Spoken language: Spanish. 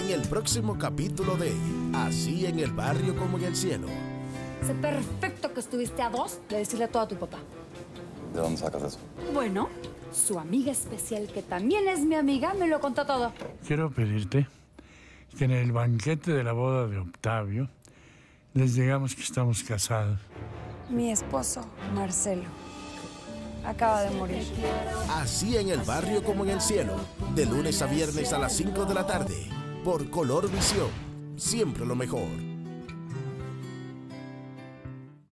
en el próximo capítulo de Así en el barrio como en el cielo. Sé perfecto que estuviste a 2 de decirle todo a tu papá. ¿De dónde sacas eso? Bueno, su amiga especial, que también es mi amiga, me lo contó todo. Quiero pedirte que en el banquete de la boda de Octavio les digamos que estamos casados. Mi esposo, Marcelo, acaba de morir. Así en el barrio como en el cielo. De lunes a viernes a las 5 de la tarde. Por Color Visión. Siempre lo mejor.